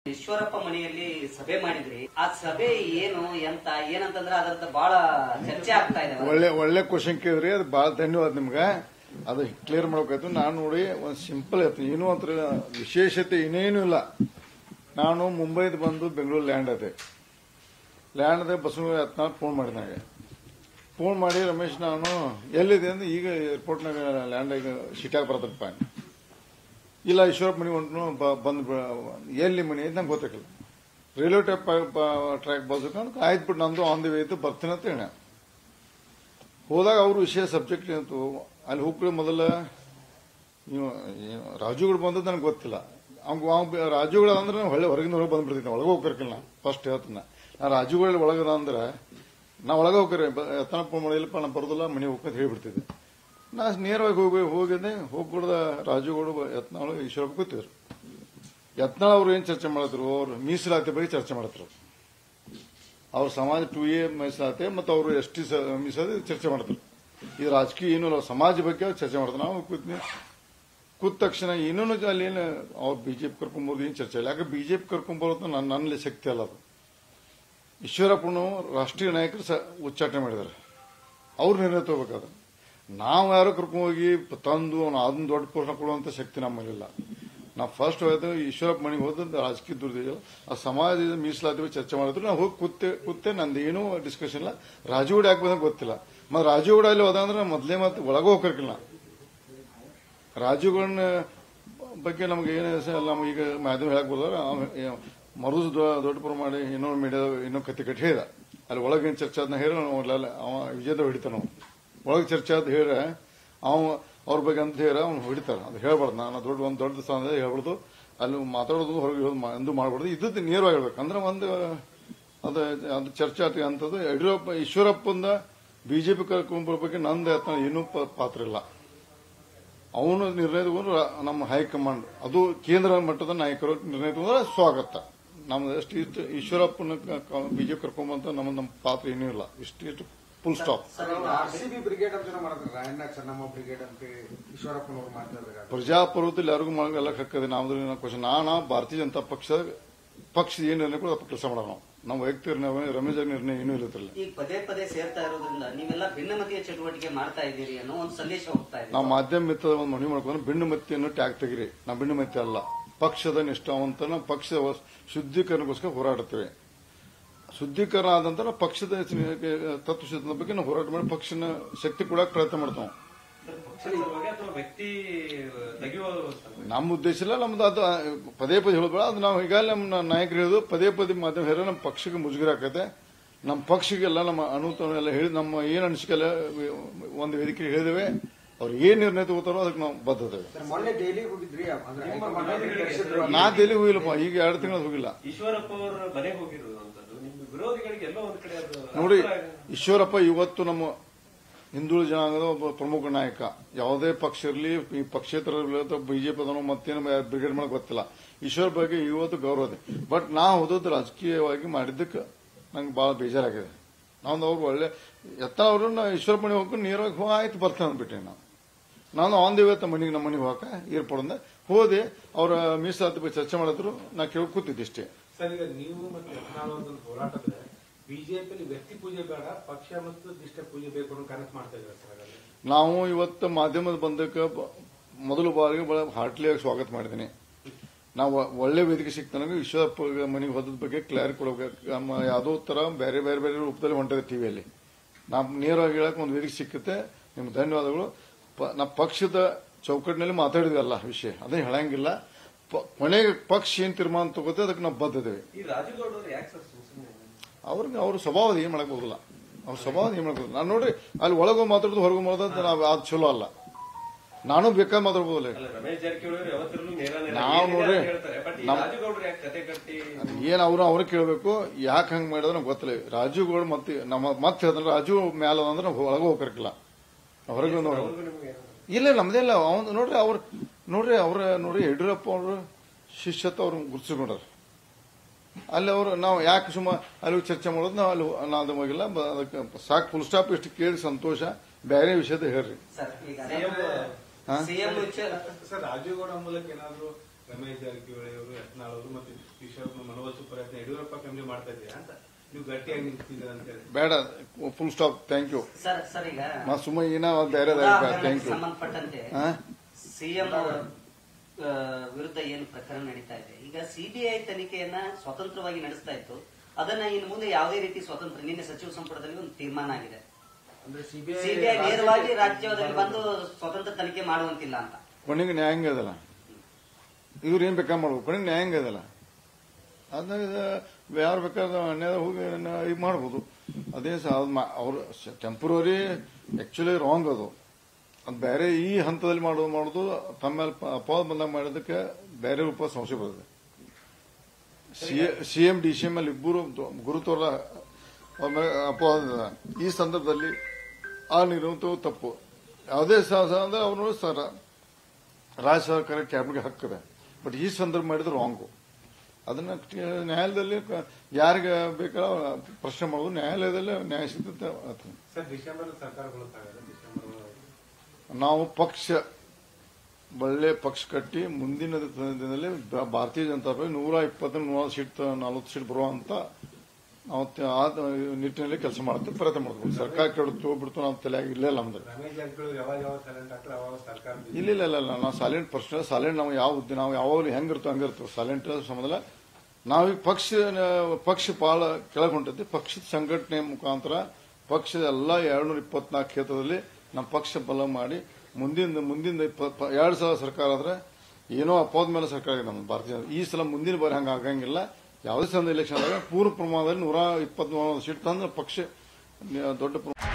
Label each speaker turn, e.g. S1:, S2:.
S1: ಈಶ್ವರಪ್ಪ ಮನೆಯಲ್ಲಿ ಸಭೆ ಮಾಡಿದ್ರಿ, ಆ ಸಭೆ ಏನು ಎಂತ ಏನಂತಂದ್ರೆ ಅದರದ ಬಹಳ ಚರ್ಚೆ ಆಗ್ತಾ ಇದೆ.
S2: ಒಳ್ಳೆ ಕ್ವಶನ್ ಕೇಳಿದ್ರಿ, ಅದು ಬಹಳ ಧನ್ಯವಾದ ನಿಮ್ಗೆ. ಅದು ಕ್ಲಿಯರ್ ಮಾಡ್ಬೇಕಾಯ್ತು. ನಾನು ನೋಡಿ ಒಂದು ಸಿಂಪಲ್ ಆಯ್ತು, ಏನೂ ಅಂತ ವಿಶೇಷತೆ ಇನ್ನೇನು ಇಲ್ಲ. ನಾನು ಮುಂಬೈದ ಬಂದು ಬೆಂಗಳೂರು ಲ್ಯಾಂಡ್ ಅದೇ ಬಸವನಗುಡಿ ಯತ್ನಾಳ್ ಫೋನ್ ಮಾಡಿದ ನನಗೆ. ಫೋನ್ ಮಾಡಿ, ರಮೇಶ್ ನಾನು ಎಲ್ಲಿದೆ ಅಂದ್ರೆ ಈಗ ಏರ್ಪೋರ್ಟ್ನಾಗ ಲ್ಯಾಂಡ್ ಆಗಿ ಸಿಟ್ಯಾಗ ಬರತ್ತಪ್ಪ. ಇಲ್ಲ ಈಶ್ವರಪ್ಪ ಮನೆ ಹೊಂಟು ಬಂದ್ ಎಲ್ಲಿ ಮನೆ ಅಂತ ನಂಗೆ ಗೊತ್ತಾಗಿಲ್ಲ. ರೈಲ್ವೆ ಟ್ರ್ಯಾಕ್ ಬರ್ಬೇಕು ಆಯ್ತು ಬಿಟ್ಟು ನಂದು ಆನ್ ದಿ ವೇ ಇತ್ತು ಬರ್ತೀನಿ ಅಂತ ಹೇಳ. ಹೋದಾಗ ಅವರು ವಿಷಯ ಸಬ್ಜೆಕ್ಟ್ ಏನಂತು ಅಲ್ಲಿ ಹೋಗ್ಬಿಟ್ಟು ಮೊದಲ ರಾಜುಗಳು ಬಂದದ್ದು ನನಗೆ ಗೊತ್ತಿಲ್ಲ. ಅವ್ನು ರಾಜುಗಳು ಅಂದ್ರೆ ಹೊರಗಿಂದ ಹೊರಗೆ ಬಂದ್ಬಿಡ್ತೀನಿ, ಒಳಗೆ ಹೋಗ್ಕರ್ಕಿಲ್ಲ. ಫಸ್ಟ್ ಹೇಳ್ತೀನಿ ನಾ ರಾಜುಗಳು ಒಳಗದ ಅಂದ್ರೆ ನಾ ಒಳಗೆ ಹೋಗ್ಕರಿ ಎತ್ತನಪ್ಪ ಮಾಡಿಲ್ಲಪ್ಪ ನಾ ಬರೋದಿಲ್ಲ ಮನೆ ಹೋಗ್ಕೊಂತ ಹೇಳ್ಬಿಡ್ತಿದ್ದೆ. ನಾ ನೇರವಾಗಿ ಹೋಗಿದ್ದೆ. ಹೋಗ್ಬಿಡ್ದ ರಾಜುಗಳು ಯತ್ನಾಳು ಈಶ್ವರಪ್ಪ ಕೂತಿದ್ರು. ಯತ್ನಾಳ್ ಅವ್ರು ಏನ್ ಚರ್ಚೆ ಮಾಡಿದ್ರು, ಅವ್ರು ಮೀಸಲಾತಿ ಬಗ್ಗೆ ಚರ್ಚೆ ಮಾಡ್ತಾರೆ. ಅವ್ರ ಸಮಾಜ 2A ಮೀಸಲಾತಿ ಮತ್ತು ಅವರು ST ಮೀಸಲಾತಿ ಚರ್ಚೆ ಮಾಡ್ತಾರೆ. ಇದು ರಾಜಕೀಯ ಏನೂ ಇಲ್ಲ, ಸಮಾಜ ಬಗ್ಗೆ ಅವ್ರು ಚರ್ಚೆ ಮಾಡ್ತಾರೆ. ನಾವು ಕೂತ ತಕ್ಷಣ ಏನೂ ಅಲ್ಲಿ ಏನು ಅವ್ರು ಬಿಜೆಪಿ ಕರ್ಕೊಂಡ್ಬರೋದು ಏನು ಚರ್ಚೆ ಇಲ್ಲ. ಯಾಕೆ ಬಿಜೆಪಿ ಕರ್ಕೊಂಡ್ಬರೋದು ನನ್ನಲ್ಲಿ ಶಕ್ತಿ ಅಲ್ಲ. ಅದು ಈಶ್ವರಪ್ಪನು ರಾಷ್ಟ್ರೀಯ ನಾಯಕರು ಉಚ್ಚಾಟನೆ ಮಾಡಿದ್ದಾರೆ, ಅವ್ರು ನಿರ್ಣಯ ತಗೋಬೇಕಾದ್ರೆ. ನಾವು ಯಾರೋ ಕರ್ಕೊಂಡು ಹೋಗಿ ತಂದು ಅದನ್ನ ದೊಡ್ಡ ಪೋಷಣ ಕೊಡುವಂತ ಶಕ್ತಿ ನಮ್ಮಲ್ಲಿಲ್ಲ. ನಾವು ಫಸ್ಟ್ ಹೋದ ಈಶ್ವರಪ್ಪ ಮನೆಗೆ ಹೋದ ರಾಜಕೀಯ ದುರ್ದಿಲ್ಲ, ಆ ಸಮಾಜದ ಮೀಸಲಾತಿ ಚರ್ಚೆ ಮಾಡಿದ್ರು. ನಾವು ಹೋಗಿ ಕೂತೆ ನಂದು ಏನೂ ಡಿಸ್ಕಷನ್ ಇಲ್ಲ. ರಾಜುಗೌಡ ಯಾಕೆ ಬಂದಾಗ ಗೊತ್ತಿಲ್ಲ. ಮತ್ತೆ ರಾಜುಗೌಡ ಅಲ್ಲಿ ಹೋದಂದ್ರೆ ಮೊದಲೇ ಮತ್ತೆ ಒಳಗೆ ಹೋಗಿರ್ಕಿಲ್ಲ. ರಾಜುಗೌಡನ ಬಗ್ಗೆ ನಮ್ಗೆ ಏನು ನಮಗೀಗ ಮಾಧ್ಯಮ ಹೇಳಕ್ ಬರೋದ್ರ ಮರುದು ದೊಡ್ಡ ಪ್ರಮಾಣ ಇನ್ನೊಂದು ಮೀಡಿಯಾ ಇನ್ನೊಂದು ಕತ್ತಿ ಕಟ್ಟಿ ಹೇಳಿದ. ಅಲ್ಲಿ ಒಳಗೇನು ಚರ್ಚೆ ಅದನ್ನ ಹೇಳ ಅವ ವಿಜಯದ ಹೊಡಿತಾನ. ಒಳಗೆ ಚರ್ಚೆ ಆದ ಹೇಳ ಅವ್ರ ಬಗ್ಗೆ ಅಂತ ಹೇಳ ಅವ್ನು ಹೊಡಿತಾರ. ಅದು ಹೇಳ್ಬಾರ್ದು. ನಾನು ದೊಡ್ಡ ಸ್ಥಾನದಲ್ಲಿ ಹೇಳ್ಬಾರ್ದು. ಅಲ್ಲಿ ಮಾತಾಡೋದು ಹೊರಗೆ ಎಂದು ಮಾಡಬಾರ್ದು. ಇದ್ದದ್ದು ನೇರವಾಗಿ ಹೇಳ್ಬೇಕು. ಅಂದ್ರೆ ಒಂದು ಅದು ಚರ್ಚೆ ಆತ ಅಂತದ್ದು. ಯಡಿಯೂರಪ್ಪ ಈಶ್ವರಪ್ಪಂದ ಬಿಜೆಪಿ ಕರ್ಕೊಂಡ್ಬರ ಬಗ್ಗೆ ನಂದು ಏನೂ ಪಾತ್ರ ಇಲ್ಲ. ಅವನು ನಿರ್ಣಯ ತಗೊಂಡ್ರು ನಮ್ಮ ಹೈಕಮಾಂಡ್, ಅದು ಕೇಂದ್ರ ಮಟ್ಟದ ನಾಯಕರು ನಿರ್ಣಯ ತಗೊಂಡ್ರೆ ಸ್ವಾಗತ. ನಮ್ದು ಎಷ್ಟು ಈಶ್ವರಪ್ಪನ ಬಿಜೆಪಿ ಕರ್ಕೊಂಬಂತ ನಮ್ಮ ಪಾತ್ರ ಏನೂ ಇಲ್ಲ. ಇಷ್ಟು ಫುಲ್ ಸ್ಟಾಪ್.
S3: ಬ್ರಿಗೇಡ್ ಅಂತ ರಾಯಣ್ಣ ಚೆನ್ನಮ್ಮ ಬ್ರಿಗೇಡ್ ಅಂತ ಈಶ್ವರಪ್ಪನವರು ಮಾಡ್ತಾರೆ.
S2: ಪ್ರಜಾಪ್ರಭುತ್ವದಲ್ಲಿ ಯಾರಿಗೂ ಎಲ್ಲ ಹಕ್ಕದೆ. ನಾವು ಕ್ವಶನ್ ನಾನು ಭಾರತೀಯ ಜನತಾ ಪಕ್ಷದ ಏನ್ ನಿರ್ಣಯ ಕೂಡ ಕೆಲಸ ಮಾಡೋಣ. ನಾವು ವೈಯಕ್ತಿಕ ರಮೇಶ್ ನಿರ್ಣಯ ಏನೂ ಇಲ್ಲದ್ರಲ್ಲ.
S1: ಈಗ ಪದೇ ಸೇರ್ತಾ ಇರೋದ್ರಿಂದ ನೀವೆಲ್ಲ ಭಿನ್ನಮತೀಯ ಚಟುವಟಿಕೆ ಮಾಡ್ತಾ ಇದ್ದೀರಿ ಅನ್ನೋ ಒಂದು ಸಂದೇಶ ಹೋಗ್ತಾ ಇದೆ.
S2: ನಾವು ಮಾಧ್ಯಮ ಮಿತ್ರದ ಒಂದು ಮನವಿ ಮಾಡ್ಕೊಂಡು ಭಿನ್ನಮತಿಯನ್ನು ಟ್ಯಾಗ್ ತೆಗಿರಿ. ನಾವು ಭಿನ್ನಮತಿ ಅಲ್ಲ, ಪಕ್ಷದ ನಿಷ್ಠಾವಂತ. ನಾವು ಪಕ್ಷದ ಶುದ್ಧೀಕರಣಕ್ಕೋಸ್ಕರ ಹೋರಾಡುತ್ತೇವೆ. ಶುದ್ಧೀಕರಣ ಆದ ನಂತರ ಪಕ್ಷದ ತತ್ವಶುದ್ಧದ ಬಗ್ಗೆ ನಾವು ಹೋರಾಟ ಮಾಡಿ ಪಕ್ಷನ ಶಕ್ತಿ ಕೊಡಕ್ಕೆ ಪ್ರಯತ್ನ ಮಾಡ್ತಾವೆ. ನಮ್ಮ ಉದ್ದೇಶ ಇಲ್ಲ. ನಮ್ದು ಅದು ಪದೇ ಹೇಳಬೇಡ. ಅದು ನಾವು ಈಗಾಗಲೇ ನಮ್ಮ ನಾಯಕರು ಹೇಳಿದ್ರು, ಪದೇ ಮಾಧ್ಯಮ ಹೇಳಿದ್ರೆ ನಮ್ಮ ಪಕ್ಷಕ್ಕೆ ಮುಜುಗರ ಆಕತೆ. ನಮ್ಮ ಪಕ್ಷಕ್ಕೆಲ್ಲ ನಮ್ಮ ಅನುತನ ಎಲ್ಲ ಹೇಳಿ ನಮ್ಮ ಏನ್ ಅನಿಸಿಕೆ ಎಲ್ಲ ಒಂದು ವೇದಿಕೆ ಹೇಳಿದೇವೆ. ಅವ್ರು ಏನ್ ನಿರ್ಣಯ ತಗೋತಾರೋ ಅದಕ್ಕೆ ನಾವು ಬದ್ಧತೆ. ನಾ ದೆಹಲಿ ಹೋಗಿಲ್ಲಪ್ಪ, ಈಗ 2 ತಿಂಗಳು ಹೋಗಿಲ್ಲ.
S4: ಈಶ್ವರಪ್ಪ ಅವರ ಮನೆಗೆ ಹೋಗಿರೋದು
S2: ನೋಡಿ, ಈಶ್ವರಪ್ಪ ಇವತ್ತು ನಮ್ಮ ಹಿಂದುಳಿದ ಜನಾಂಗದ ಒಬ್ಬ ಪ್ರಮುಖ ನಾಯಕ. ಯಾವುದೇ ಪಕ್ಷ ಇರಲಿ, ಈ ಪಕ್ಷೇತರ ಬಿಜೆಪಿ ಅದನ್ನು ಮತ್ತೇನು ಬ್ರಿಗೇಡ್ ಮಾಡಕ್ ಗೊತ್ತಿಲ್ಲ. ಈಶ್ವರ ಬಗ್ಗೆ ಇವತ್ತು ಗೌರವ ಇದೆ. ಬಟ್ ನಾ ಹೋದದ್ದು ರಾಜಕೀಯವಾಗಿ ಮಾಡಿದ್ದಕ್ಕೆ ನಂಗೆ ಬಹಳ ಬೇಜಾರಾಗಿದೆ. ನಾವು ಅವ್ರು ಒಳ್ಳೆ ಅವ್ರನ್ನ ಈಶ್ವರ ಮನೆಗೆ ಹೋಗಿ ನೇರವಾಗಿ ಆಯ್ತು ಬರ್ತಾನೆ ಅಂದ್ಬಿಟ್ಟೆ. ನಾನು ಆನ್ ದಿ ವೇ ಮನೆಗೆ ನಮ್ಮ ಮನೆಗೆ ಹೋಗಕ್ಕೆ ಏರ್ಪೋರ್ಟ್ ಹೋದೆ. ಅವರ ಮೀಸಲಾತಿ ಬಗ್ಗೆ ಚರ್ಚೆ ಮಾಡಿದ್ರು. ನಾ ಕೇಳಿ ಕೂತಿದ್ದೆ ಇಷ್ಟೇ.
S3: ಸರ್, ಈಗ ನೀವು ಮತ್ತೆ ಹೋರಾಟದ ಬಿಜೆಪಿ ವ್ಯಕ್ತಿ ಪೂಜೆ ಬೇಡ, ಪಕ್ಷ ಮತ್ತು ದಿಷ್ಟ ಪೂಜೆ ಬೇಕು ಅನ್ನೋ ಕನಸು ಮಾಡ್ತಾ ಇದ್ದಾರೆ ಸರ್.
S2: ನಾವು ಇವತ್ತು ಮಾಧ್ಯಮದ ಬಂದಕ್ಕೆ ಮೊದಲು ಬಾರಿಗೆ ಬಹಳ ಹಾರ್ಟ್ಲಿಯಾಗಿ ಸ್ವಾಗತ ಮಾಡಿದ್ದೀನಿ. ನಾವು ಒಳ್ಳೆ ವೇದಿಕೆ ಸಿಗ್ತಾನೆ. ಈಶ್ವರಪ್ಪ ಮನೆಗೆ ಹೋದ ಬಗ್ಗೆ ಕ್ಲಾರಿಟಿ ಕೊಡಬೇಕು. ನಮ್ಮ ಯಾವುದೋ ತರ ಬೇರೆ ರೂಪದಲ್ಲಿ ಹೊಂಟಿದೆ ಟಿವಿಯಲ್ಲಿ. ನಾವು ನೇರವಾಗಿ ಹೇಳಕ್ ಒಂದು ವೇದಿಕೆ ಸಿಕ್ಕುತ್ತೆ. ನಿಮ್ಗೆ ಧನ್ಯವಾದಗಳು. ನಾವು ಪಕ್ಷದ ಚೌಕಟ್ಟಿನಲ್ಲಿ ಮಾತಾಡಿದ್ವಲ್ಲ ವಿಷಯ, ಅದೇ ಹೇಳಂಗಿಲ್ಲ. ಕೊನೆಗೆ ಪಕ್ಷ ಏನ್ ತೀರ್ಮಾನ ತಗೋತೆ ಅದಕ್ಕೆ ನಾವು ಬದ್ಧದೇವೆ. ಅವ್ರ ಸ್ವಭಾವದ ಏನ್ ಮಾಡಕ್ ಹೋಗಲ್ಲ. ಅವ್ರ ಸ್ವಭಾವದ ಏನ್ ಮಾಡಕ್ ಹೋಗಲ್ಲ. ನಾನು ನೋಡ್ರಿ ಅಲ್ಲಿ ಒಳಗೋ ಮಾತಾಡೋದು ಹೊರಗೋ ಮಾತಾಡೋದು ನಾವು ಅದು ಚಲೋ ಅಲ್ಲ. ನಾನು ಬೇಕಾದ್ ಮಾತಾಡ್ಬೋದಲ್ಲ. ನಾವು ನೋಡ್ರಿ ಏನ್ ಅವ್ರ ಕೇಳಬೇಕು. ಯಾಕೆ ಹಂಗ್ ಮಾಡಿದ್ರೆ ನಮ್ಗೆ ಗೊತ್ತಿಲ್ಲ. ರಾಜುಗೌಡ ಮತ್ತೆ ಹೇಳಿದ್ರೆ ರಾಜು ಮ್ಯಾಲ ಅಂದ್ರೆ ಒಳಗೆ ಹೋಗಿರ್ಕಿಲ್ಲ, ಹೊರಗೆ ಇಲ್ಲ ನಮ್ದಿಲ್ಲ. ಅವ್ನು ನೋಡ್ರಿ ಯಡಿಯೂರಪ್ಪ ಅವರು ಶಿಷ್ಯತ್ವ ಅವ್ರು ಗುರುತಿಸ್ಕೊಂಡ್ರ. ಅಲ್ಲಿ ಅವರು ನಾವು ಯಾಕೆ ಅಲ್ಲಿ ಚರ್ಚೆ ಮಾಡೋದು. ನಾವು ಅಲ್ಲಿ ಅದು ಹೋಗಿಲ್ಲ. ಅದಕ್ಕೆ ಸಾಕು, ಫುಲ್ ಸ್ಟಾಪ್. ಇಷ್ಟು ಕೇಳಿ ಸಂತೋಷ. ಬೇರೆ ವಿಷಯದ ಹೇಳ್ರಿ.
S3: ಸರ್, ರಾಜುಗೌಡ ಮೂಲಕ ಏನಾದ್ರು ರಮೇಶ್ ಜಾರಕಿಹೊಳಿ ಅವರು, ಯತ್ನಾಳ್ ಅವರು ಮತ್ತೆ ಈಶ್ವರಪ್ಪ ಪ್ರಯತ್ನ ಯಡಿಯೂರಪ್ಪ ಫ್ಯಾಮಿಲಿ ಮಾಡ್ತಾ ಇದೆಯಾ ಅಂತ ನೀವು ಗಟ್ಟಿಯಾಗಿ ನಿಂತಿದ್ದೀರ ಅಂತ ಹೇಳಿ.
S2: ಬೇಡ, full stop. Thank you.
S1: Sir ಈಗ
S2: ಸುಮ್ಮ ಏನೋ ಬೇರೆ ಥ್ಯಾಂಕ್ ಯು.
S1: ಸಂಬಂಧಪಟ್ಟಂತೆ ಸಿಎಂ ವಿರುದ್ಧ ಏನು ಪ್ರಕರಣ ನಡೀತಾ ಇದೆ, ಈಗ ಸಿಬಿಐ ತನಿಖೆಯನ್ನ ಸ್ವತಂತ್ರವಾಗಿ ನಡೆಸ್ತಾ ಇತ್ತು. ಅದನ್ನ ಇನ್ನು ಮುಂದೆ ಯಾವುದೇ ರೀತಿ ಸ್ವತಂತ್ರ, ನಿನ್ನೆ ಸಚಿವ ಸಂಪುಟದಲ್ಲಿ ಒಂದು ತೀರ್ಮಾನ ಆಗಿದೆ.
S3: ಅಂದ್ರೆ ಸಿಬಿಐ
S1: ನೇರವಾಗಿ ರಾಜ್ಯದಲ್ಲಿ ಬಂದು ಸ್ವತಂತ್ರ ತನಿಖೆ ಮಾಡುವಂತಿಲ್ಲ ಅಂತ.
S2: ಕೊನೆಗೆ ನ್ಯಾಯಾಂಗ ಅದಲ್ಲ, ಇವ್ರು ಏನ್ ಬೇಕಾ ಮಾಡ್ಬೇಕು, ಕೊನೆಗೆ ನ್ಯಾಯಾಂಗ ಅದಲ್ಲ. ಅದನ್ನ ಯಾರು ಬೇಕಾದ್ರೆ ಅನ್ಯಾಯ ಹೋಗಿ ಇದು ಮಾಡ್ಬೋದು. ಅದೇ ಅವರು ಟೆಂಪ್ರವರಿ ಆಕ್ಚುಲಿ ರಾಂಗ್ ಅದು ಬೇರೆ. ಈ ಹಂತದಲ್ಲಿ ಮಾಡೋದು ತಮ್ಮ ಮೇಲೆ ಅಪವಾದ ಬಂದಾಗ ಮಾಡೋದಕ್ಕೆ ಬೇರೆ ರೂಪ ಸಂಶಯ ಬರ್ತದೆ. ಸಿಎಂ ಡಿಸಿಎಂ ಅಲ್ಲಿ ಇಬ್ಬರು ಗುರುತರ ಅಪವಾದ. ಈ ಸಂದರ್ಭದಲ್ಲಿ ಆ ನಿರ್ಣಯ ತಪ್ಪು. ಯಾವುದೇ ಅಂದ್ರೆ ಅವರು ರಾಜ್ಯ ಸರ್ಕಾರ ಕ್ಯಾಬಿನೆಟ್ ಹಕ್ಕಿದೆ, ಬಟ್ ಈ ಸಂದರ್ಭ ಮಾಡಿದ್ರೆ ರಾಂಗು. ಅದನ್ನ ನ್ಯಾಯಾಲಯದಲ್ಲಿ ಯಾರಿಗೆ ಬೇಕಾದ ಪ್ರಶ್ನೆ ಮಾಡೋದು, ನ್ಯಾಯಾಲಯದಲ್ಲಿ ನ್ಯಾಯ ಸಿದ್ಧತೆ.
S3: ಡಿಸೆಂಬರ್ ಸರ್ಕಾರ
S2: ನಾವು ಪಕ್ಷ ಒಳ್ಳೆ ಪಕ್ಷ ಕಟ್ಟಿ ಮುಂದಿನ ದಿನದಲ್ಲಿ ಭಾರತೀಯ ಜನತಾ ಪಾರ್ಟಿ 120 ಸೀಟ್ 40 ಸೀಟ್ ಬರುವಂತ ನಾವು ಆ ನಿಟ್ಟಿನಲ್ಲಿ ಕೆಲಸ ಮಾಡ್ತೀವಿ, ಪ್ರಯತ್ನ ಮಾಡ್ತೀವಿ. ಸರ್ಕಾರ ಕೆಡುತ್ತೋ ಬಿಡ್ತು ನಾವು ತಲೆಯಾಗಿ ಇಲ್ಲ ನಮ್ದು. ಇಲ್ಲ ನಾವು ಸೈಲೆಂಟ್ ಪರ್ಸನಲ್ ಸೈಲೆಂಟ್. ನಾವು ನಾವು ಯಾವಾಗಲೂ ಹೆಂಗಿರ್ತೋ ಹಂಗಿರ್ತೀವಿ, ಸೈಲೆಂಟ್ ಸಂಬಂಧ. ನಾವೀಗ ಪಕ್ಷ ಬಹಳ ಕೆಳಗೆ ಹೊಂಟೈತಿ. ಪಕ್ಷದ ಸಂಘಟನೆ ಮುಖಾಂತರ ಪಕ್ಷದ ಎಲ್ಲ 224 ಕ್ಷೇತ್ರದಲ್ಲಿ ನಮ್ಮ ಪಕ್ಷ ಬಲ ಮಾಡಿ ಮುಂದಿನ 2000 ಸರ್ಕಾರ ಆದ್ರೆ ಏನೋ ಅಪವಾದ ಮೇಲೆ ಸರ್ಕಾರ ಇದೆ ನಮ್ಮ ಭಾರತೀಯ. ಈ ಸಲ ಮುಂದಿನ ಬಾರಿ ಹಂಗ ಆಗಂಗಿಲ್ಲ. ಯಾವುದೇ ಸಂದ ಎಲೆಕ್ಷನ್ ಆದಾಗ ಪೂರ್ವ ಪ್ರಮಾಣದಲ್ಲಿ 124 ಸೀಟ್ ತಂದ್ರೆ ಪಕ್ಷ ದೊಡ್ಡ